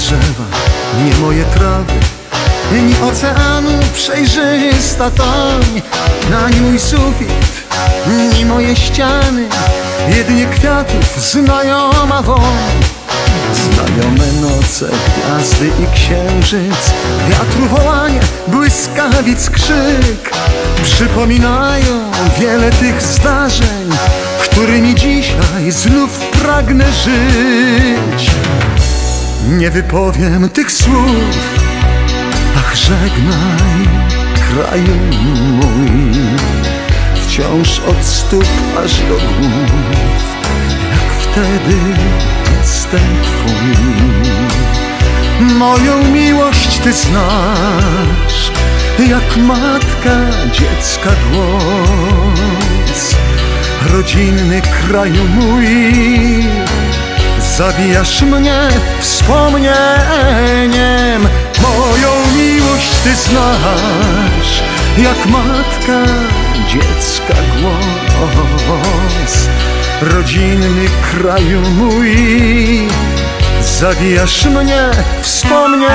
drzewa, nie moje trawy, ni oceanu przejrzysta toń, ani mój sufit, ni moje ściany, jedynie kwiatów znajoma woń. Znajome noce, gwiazdy i księżyc, wiatru wołanie, błyskawic krzyk przypominają wiele tych zdarzeń, którymi dzisiaj znów pragnę żyć. Nie wypowiem tych słów, ach żegnaj kraju mój, wciąż od stóp aż do głów, jak wtedy jestem twój. Moją miłość ty znasz, jak matka dziecka głos. Rodzinny kraju mój, zabijasz mnie wspomnieniem. Moją miłość ty znasz, jak matka dziecka głos. Rodzinny kraju mój, zabijasz mnie wspomnieniem.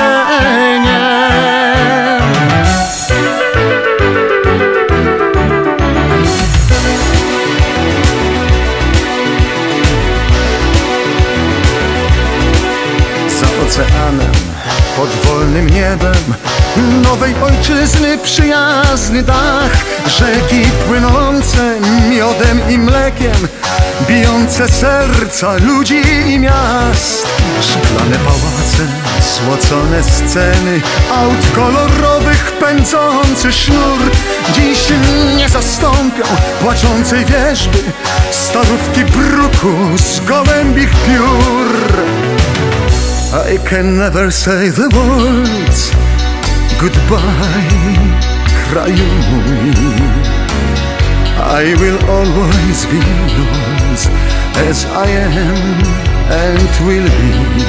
Oceanem, pod wolnym niebem nowej ojczyzny przyjazny dach, rzeki płynące miodem i mlekiem, bijące serca ludzi i miast, szklane pałace, złocone sceny aut kolorowych, pędzący sznur dziś nie zastąpią płaczącej wierzby, starówki bruku z gołębich piór. I can never say the words goodbye, kraju mój. I will always be yours, as I am and will be.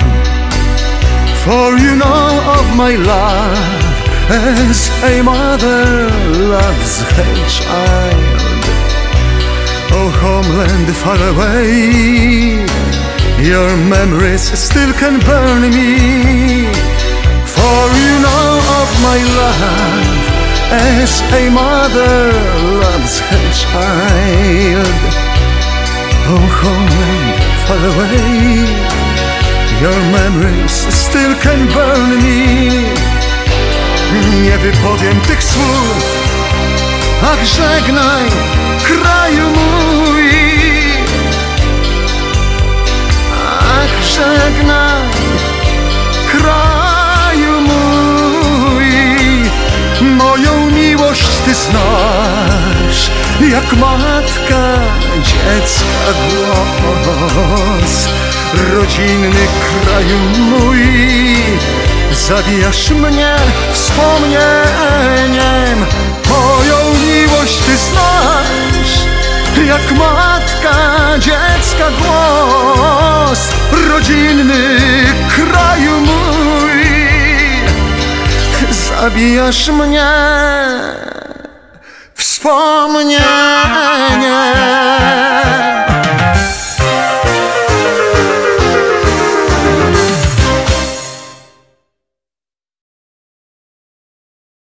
For you know of my love, as a mother loves her child. Oh homeland far away, your memories still can burn me. For you know of my love, as a mother loves her child. Oh homeland far away, your memories still can burn me. Nie wypowiem tych słów, ach żegnaj kraju mój. Żegnaj kraju mój. Moją miłość ty znasz, jak matka dziecka głos. Rodzinny kraju mój, zabijasz mnie wspomnieniem. Moją miłość ty znasz, jak matka dziecka głos. Rodzinny kraju mój, zabijasz mnie wspomnieniem.